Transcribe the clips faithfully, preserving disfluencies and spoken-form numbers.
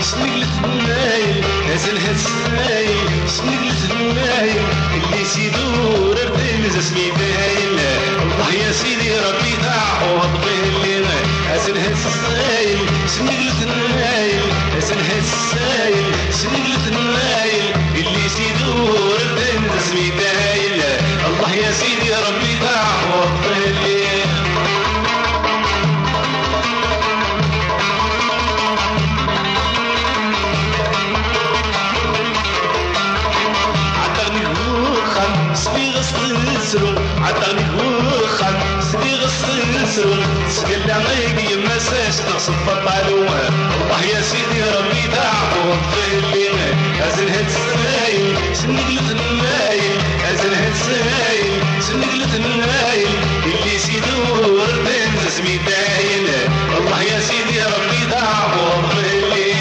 سنقلت النايل نازلها السايل سنقلت النايل اللي سيدور ردين زسمي دايل الله يا سيدي ربي تعوض به اللي نازلها السايل سنقلت النايل نازلها السايل سنقلت النايل اللي سيدور ردين زسمي دايل الله يا سيدي ربي تعوض به اللي عطاني وخان سبي غسل السرور سقل عميقي ما ساش تغصب الطالوة الله يا سيدي ربي تعوض في اللي ازلها السايل سنقلت النايل ازلها السايل سنقلت النايل اللي سيدور تنزس اسمي دايل الله يا سيدي ربي تعوض في اللي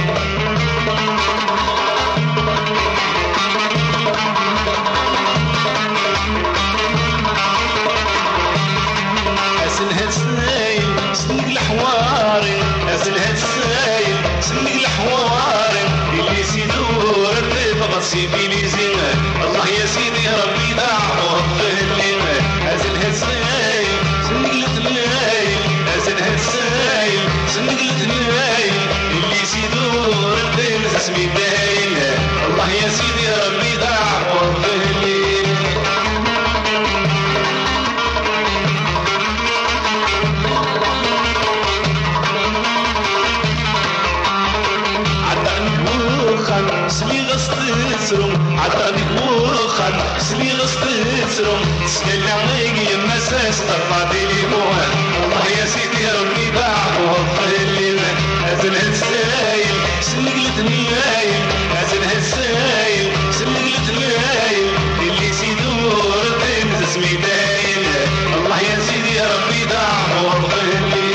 اسلها السايل سنق الحواري اسلها السايل سنق الحواري اللي سيدور الرفق سيدي لي زين الله يا سيدي ربي تعوض في اللي اسلها السايل سنقلت اللايل اسلها السايل سنقلت اللايل اللي سيدور الرفق اسمي دايل الله يا سيدي ربي تعوض في اللي سلي غصت سرم عطاني وخان سلي غصت سرم سكل عليك يما ساس ترفعتي لي موها الله يا سيدي ربي تعوض في اللي ازلها السايل سلقلت اللايل ازلها السايل سلقلت اللايل اللي سيدور تنز اسمي دايل الله يا سيدي ربي تعوض في اللي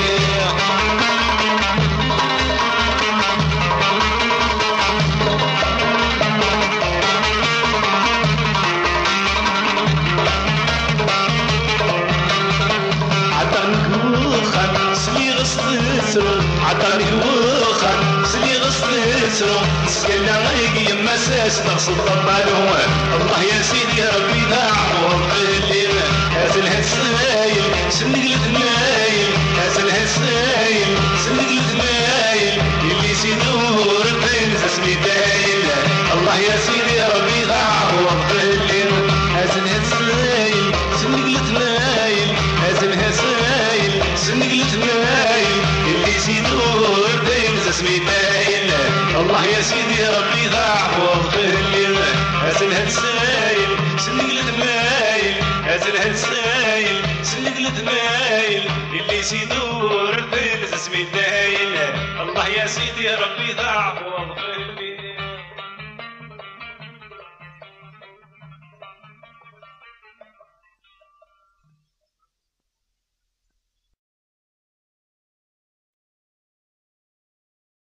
عطاني وخان سلي غصت سرو سكلنا غيقي يما ساس تغصب طبالوه الله يا سيدي ربي تعوض اللي هازلها السايل سنقلت اللايل هازلها السايل سنقلت اللايل اللي سيدور الدين اسمي دايل الله يا سيدي ربي تعوض اللي هازلها السايل سنقلت اللايل هازلها السايل سنقلت اللايل اللي سيدور دايل اسمي دايل الله يا سيدي ربي تعوض في اللي هازلها السايل سنقلت اللايل هازلها السايل سنقلت اللايل اللي سيدور دايل اسمي دايل الله يا سيدي ربي تعوض في